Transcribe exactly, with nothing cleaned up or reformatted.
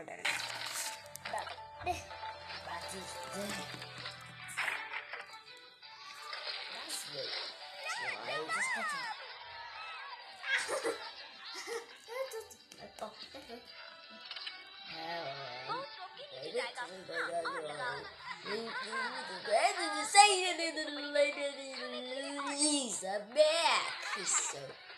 started. But, but it's dead. That's the why I just got it. He's a back. He's so